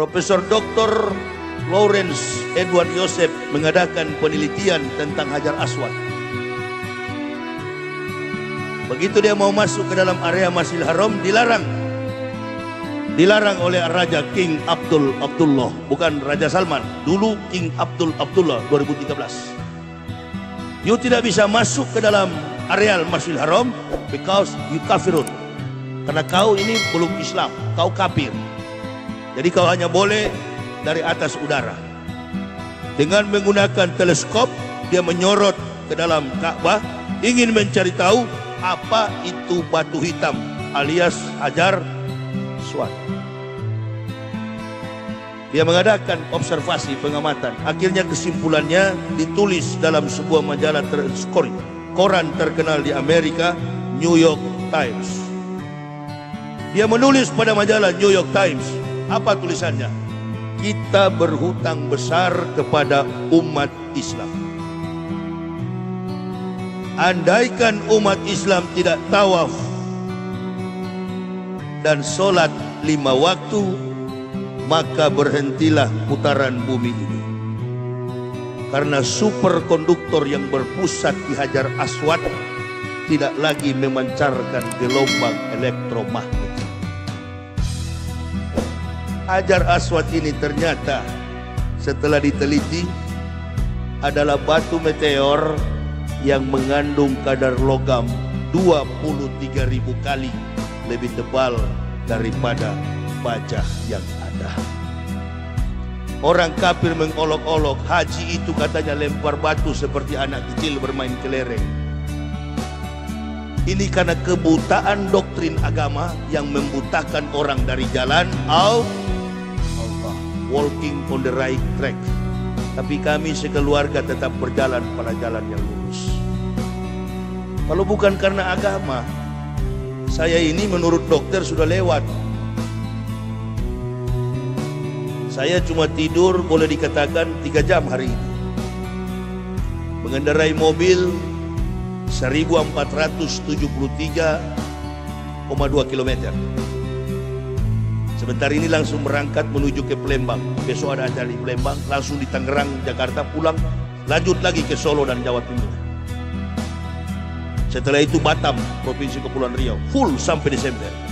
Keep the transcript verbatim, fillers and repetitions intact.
Profesor Doktor Lawrence Edward Yosef mengadakan penelitian tentang Hajar Aswad. Begitu dia mau masuk ke dalam area Masjidil Haram, dilarang. Dilarang oleh Raja King Abdul Abdullah, bukan Raja Salman. Dulu King Abdul Abdullah dua ribu tiga belas. You tidak bisa masuk ke dalam areal Masjidil Haram because you kafirun. Karena kau ini belum Islam, kau kafir. Jadi kau hanya boleh dari atas udara. Dengan menggunakan teleskop, dia menyorot ke dalam Ka'bah, ingin mencari tahu apa itu batu hitam alias Hajar Aswad. Dia mengadakan observasi pengamatan. Akhirnya kesimpulannya ditulis dalam sebuah majalah ter koran terkenal di Amerika, New York Times. Dia menulis pada majalah New York Times, apa tulisannya? Kita berhutang besar kepada umat Islam. Andaikan umat Islam tidak tawaf dan sholat lima waktu, maka berhentilah putaran bumi ini. Karena superkonduktor yang berpusat di Hajar Aswad tidak lagi memancarkan gelombang elektromagnetik. Hajar Aswad ini ternyata setelah diteliti adalah batu meteor yang mengandung kadar logam dua puluh tiga ribu kali lebih tebal daripada baja yang ada. Orang kafir mengolok-olok, haji itu katanya lempar batu seperti anak kecil bermain kelereng. Ini karena kebutaan doktrin agama yang membutakan orang dari jalan out Allah, walking on the right track. Tapi kami sekeluarga tetap berjalan pada jalan yang lurus. Kalau bukan karena agama, saya ini menurut dokter sudah lewat. Saya cuma tidur boleh dikatakan tiga jam hari ini. Mengendarai mobil seribu empat ratus tujuh puluh tiga koma dua kilometer. Sebentar ini langsung berangkat menuju ke Palembang. Besok ada acara di Palembang, langsung di Tangerang, Jakarta, pulang, lanjut lagi ke Solo dan Jawa Timur. Setelah itu Batam, Provinsi Kepulauan Riau, full sampai Desember.